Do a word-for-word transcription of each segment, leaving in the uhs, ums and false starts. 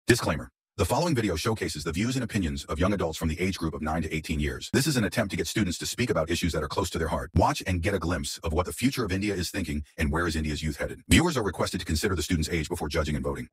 Disclaimer. The following video showcases the views and opinions of young adults from the age group of nine to eighteen years. This is an attempt to get students to speak about issues that are close to their heart. Watch and get a glimpse of what the future of India is thinking and where is India's youth headed. Viewers are requested to consider the student's age before judging and voting.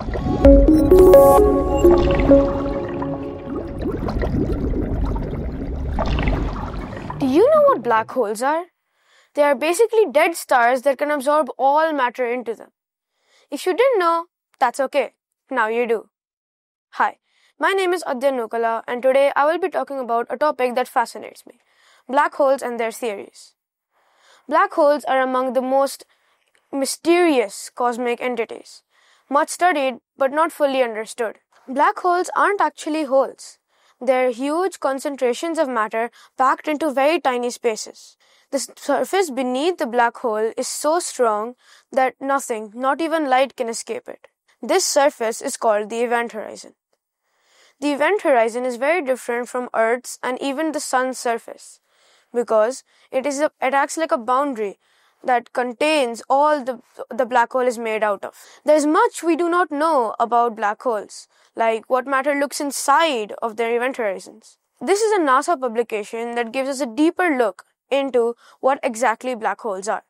Do you know what black holes are? They are basically dead stars that can absorb all matter into them. If you didn't know, that's okay. Now you do. Hi, my name is Adyant Nookala, and today I will be talking about a topic that fascinates me: black holes and their theories. Black holes are among the most mysterious cosmic entities, much studied but not fully understood. Black holes aren't actually holes. They're huge concentrations of matter packed into very tiny spaces. The surface beneath the black hole is so strong that nothing, not even light, can escape it. This surface is called the event horizon. The event horizon is very different from Earth's and even the Sun's surface because it is a, it acts like a boundary that contains all the, the black hole is made out of. There is much we do not know about black holes, like what matter looks inside of their event horizons. This is a NASA publication that gives us a deeper look into what exactly black holes are.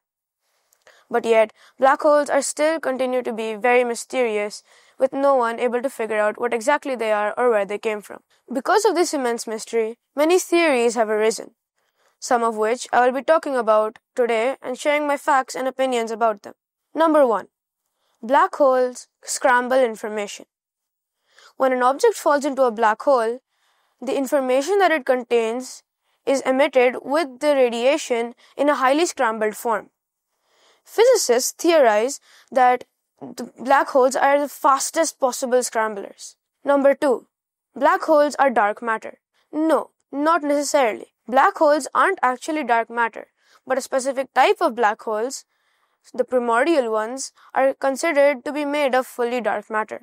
But yet, black holes are still continue to be very mysterious, with no one able to figure out what exactly they are or where they came from. Because of this immense mystery, many theories have arisen, some of which I will be talking about today and sharing my facts and opinions about them. Number one. Black holes scramble information. When an object falls into a black hole, the information that it contains is emitted with the radiation in a highly scrambled form. Physicists theorize that the black holes are the fastest possible scramblers. Number two. Black holes are dark matter. No, not necessarily. Black holes aren't actually dark matter, but a specific type of black holes, the primordial ones, are considered to be made of fully dark matter.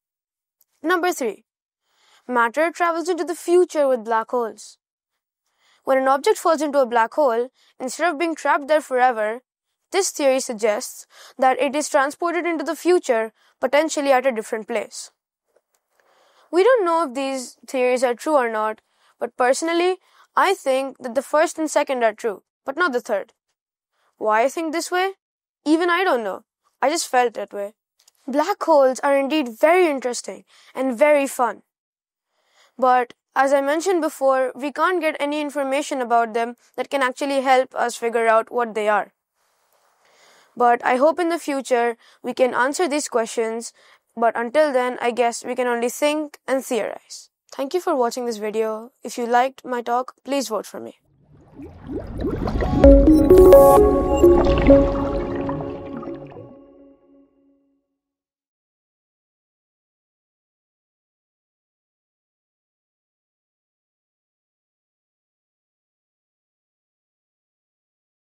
Number three. Matter travels into the future with black holes. When an object falls into a black hole, instead of being trapped there forever, this theory suggests that it is transported into the future, potentially at a different place. We don't know if these theories are true or not, but personally, I think that the first and second are true, but not the third. Why I think this way? Even I don't know. I just felt that way. Black holes are indeed very interesting and very fun. But as I mentioned before, we can't get any information about them that can actually help us figure out what they are. But I hope in the future we can answer these questions, but until then, I guess we can only think and theorize. Thank you for watching this video. If you liked my talk, please vote for me.